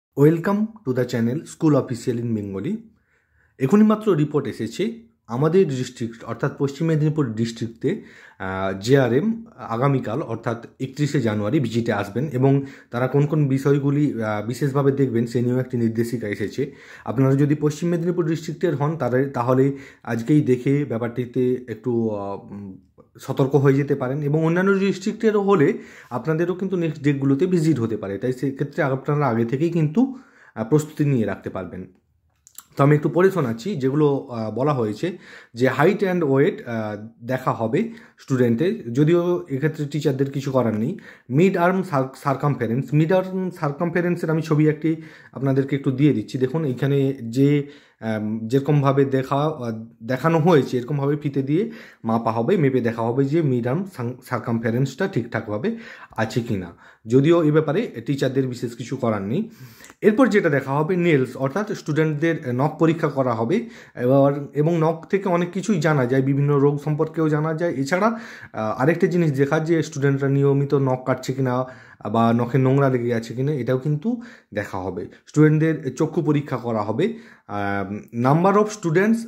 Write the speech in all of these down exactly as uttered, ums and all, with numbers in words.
Welcome to the channel school official in Bengali. এখনই মাত্র report এসেছে আমাদের ডিস্ট্রিক্ট অর্থাৎ পশ্চিম মেদিনীপুর ডিস্ট্রিক্টে জেআরএম আগামীকাল অর্থাৎ একত্রিশে জানুয়ারি ভিজিটে আসবেন এবং তারা কোন কোন বিষয়গুলি বিশেষভাবে দেখবেন সে নিয়েও একটি নির্দেশিকা এসেছে। আপনারা যদি পশ্চিম মেদিনীপুর ডিস্ট্রিক্টের হন তাদের তাহলে আজকেই দেখে ব্যাপারটিতে একটু সতর্ক হয়ে যেতে পারেন এবং অন্যান্য ডিস্ট্রিক্টেরও হলে আপনাদেরও কিন্তু নেক্সট ডেটগুলোতে ভিজিট হতে পারে, তাই সেক্ষেত্রে আপনারা আগে থেকেই কিন্তু প্রস্তুতি নিয়ে রাখতে পারবেন। তো আমি একটু পড়ে শোনাচ্ছি যেগুলো বলা হয়েছে যে হাইট অ্যান্ড ওয়েট দেখা হবে স্টুডেন্টের, যদিও এক্ষেত্রে টিচারদের কিছু করার নেই। Mid arm circumference, mid arm সার্কামফারেন্সের আমি ছবি একটি আপনাদেরকে একটু দিয়ে দিচ্ছি। দেখুন এইখানে যে যেরকমভাবে দেখা দেখানো হয়েছে এরকমভাবে ফিতে দিয়ে মাপা হবে, মেপে দেখা হবে যে মিড আর্ম সার্কামফারেন্সটা ঠিকঠাকভাবে আছে কি না, যদিও এ ব্যাপারে টিচারদের বিশেষ কিছু করার নেই। এরপর যেটা দেখা হবে নেলস, অর্থাৎ স্টুডেন্টদের নখ পরীক্ষা করা হবে এবার এবং নখ থেকে অনেক কিছুই জানা যায়, বিভিন্ন রোগ সম্পর্কেও জানা যায়। এছাড়া আরেকটা জিনিস দেখা যে স্টুডেন্টরা নিয়মিত নখ কাটছে কিনা বা নখে নোংরা লেগে আছে কিনা এটাও কিন্তু দেখা হবে। স্টুডেন্টদের চক্ষু পরীক্ষা করা হবে। নাম্বার অফ স্টুডেন্টস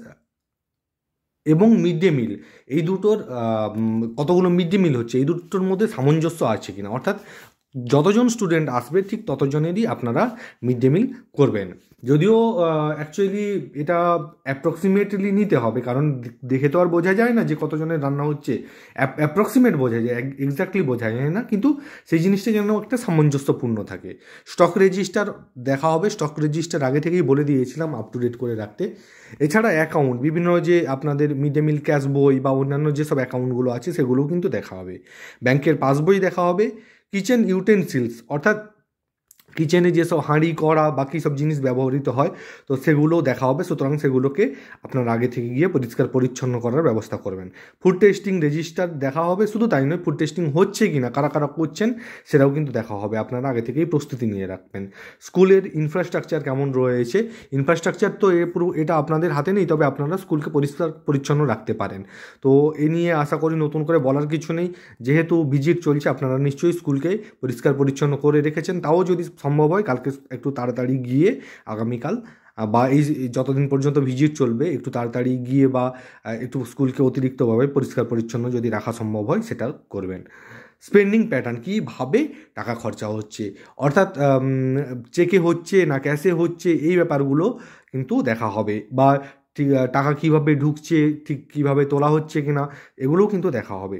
এবং মিড ডে মিল, এই দুটোর কতগুলো মিড ডে মিল হচ্ছে এই দুটোর মধ্যে সামঞ্জস্য আছে কিনা, অর্থাৎ যতজন স্টুডেন্ট আসবে ঠিক ততজনেরই আপনারা মিড ডে মিল করবেন। যদিও অ্যাকচুয়ালি এটা অ্যাপ্রক্সিমেটলি নিতে হবে, কারণ দেখে তো আর বোঝা যায় না যে কতজনের রান্না হচ্ছে, অ্যাপ্রক্সিমেট বোঝা যায়, এক্স্যাক্টলি বোঝা যায় না, কিন্তু সেই জিনিসটা যেন একটা সামঞ্জস্যপূর্ণ থাকে। স্টক রেজিস্টার দেখা হবে, স্টক রেজিস্টার আগে থেকেই বলে দিয়েছিলাম আপ টু ডেট করে রাখতে। এছাড়া অ্যাকাউন্ট, বিভিন্ন যে আপনাদের মিড ডে মিল ক্যাশ বই বা অন্যান্য যেসব অ্যাকাউন্টগুলো আছে সেগুলোও কিন্তু দেখা হবে। ব্যাংকের পাসবই দেখা হবে। কিচেন ইউটেন্সিলস, অর্থাৎ কিচেনে যেসব হাঁড়ি কড়া বাকি সব জিনিস ব্যবহৃত হয় তো সেগুলোও দেখা হবে, সুতরাং সেগুলোকে আপনার আগে থেকে গিয়ে পরিষ্কার পরিচ্ছন্ন করার ব্যবস্থা করবেন। ফুড টেস্টিং রেজিস্টার দেখা হবে, শুধু তাই নয় ফুড টেস্টিং হচ্ছে কি না, কারা কারা করছেন সেটাও কিন্তু দেখা হবে, আপনারা আগে থেকেই প্রস্তুতি নিয়ে রাখবেন। স্কুলের ইনফ্রাস্ট্রাকচার কেমন রয়েছে, ইনফ্রাস্ট্রাকচার তো এ পুরো এটা আপনাদের হাতে নেই, তবে আপনারা স্কুলকে পরিষ্কার পরিচ্ছন্ন রাখতে পারেন। তো এ নিয়ে আশা করি নতুন করে বলার কিছু নেই, যেহেতু ভিজিট চলছে আপনারা নিশ্চয়ই স্কুলকে পরিষ্কার পরিচ্ছন্ন করে রেখেছেন। তাও যদি সম্ভব হয় কালকে একটু তাড়াতাড়ি গিয়ে আগামীকাল বা এই যতদিন পর্যন্ত ভিজিট চলবে একটু তাড়াতাড়ি গিয়ে বা একটু স্কুলকে অতিরিক্তভাবে পরিষ্কার পরিচ্ছন্ন যদি রাখা সম্ভব হয় সেটা করবেন। স্পেন্ডিং প্যাটার্ন, কীভাবে টাকা খরচা হচ্ছে, অর্থাৎ চেকে হচ্ছে না ক্যাশে হচ্ছে এই ব্যাপারগুলো কিন্তু দেখা হবে, বা ঠিক টাকা কীভাবে ঢুকছে ঠিক কীভাবে তোলা হচ্ছে কিনা এগুলোও কিন্তু দেখা হবে।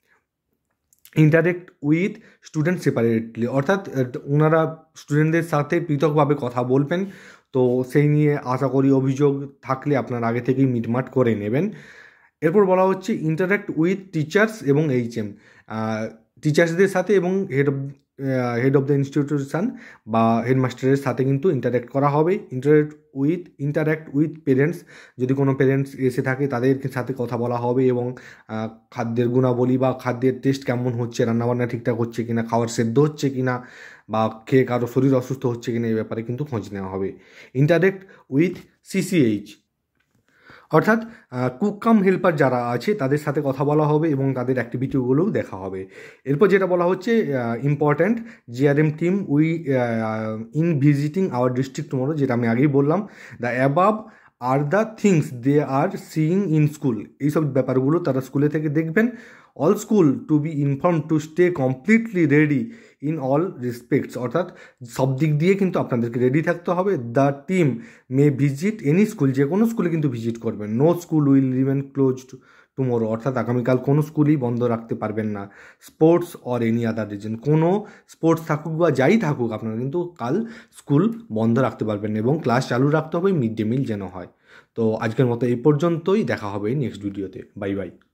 ইন্টারেক্ট উইথ স্টুডেন্ট সেপারেটলি, অর্থাৎ ওনারা স্টুডেন্টদের সাথে পৃথকভাবে কথা বলবেন, তো সেই নিয়ে আশা করি অভিযোগ থাকলে আপনারা আগে থেকেই মিটমাট করে নেবেন। এরপর বলা হচ্ছে ইন্টারেক্ট উইথ টিচার্স এবং এইচ এম, টিচার্সদের সাথে এবং head of head of the institution বা হেডমাস্টারের সাথে কিন্তু ইন্টারেক্ট করা হবে। Interact with interact with parents, যদি কোনো পেরেন্টস এসে থাকে তাদের সাথে কথা বলা হবে এবং খাদ্যের গুণাবলী বা খাদ্যের টেস্ট কেমন হচ্ছে, রান্নাবান্না ঠিকঠাক হচ্ছে কিনা, খাওয়ার সেদ্ধ হচ্ছে কিনা বা খেয়ে কারো শরীর অসুস্থ হচ্ছে কিনা এই ব্যাপারে কিন্তু খোঁজ নেওয়া হবে। ইন্টারেক্ট উইথ সিসিএইচ, অর্থাৎ কুক কাম হেল্পার যারা আছে তাদের সাথে কথা বলা হবে এবং তাদের অ্যাক্টিভিটিগুলোও দেখা হবে। এরপর যেটা বলা হচ্ছে important GRM team we in visiting our district tomorrow, যেটা আমি আগেই বললাম। The above are the things they are seeing in school, এইসব ব্যাপারগুলো তারা স্কুলে থেকে দেখবেন। All school to be inform to stay completely ready in all respects, অর্থাৎ সব দিক দিয়ে কিন্তু আপনাদেরকে রেডি থাকতে হবে। The team may visit any school, যে কোনো স্কুলে কিন্তু ভিজিট করবেন। No school will remain closed tomorrow, অর্থাৎ আগামীকাল কোনো স্কুলই বন্ধ রাখতে পারবেন না। Sports or any other reason, কোনো স্পোর্টস থাকুক বা যাই থাকুক আপনারা কিন্তু কাল স্কুল বন্ধ রাখতে পারবেন না এবং ক্লাস চালু রাখতে হবে, মিড ডে মিল যেন হয়। তো আজকের মতো এই পর্যন্তই, দেখা হবে নেক্সট ভিডিওতে। Bye by.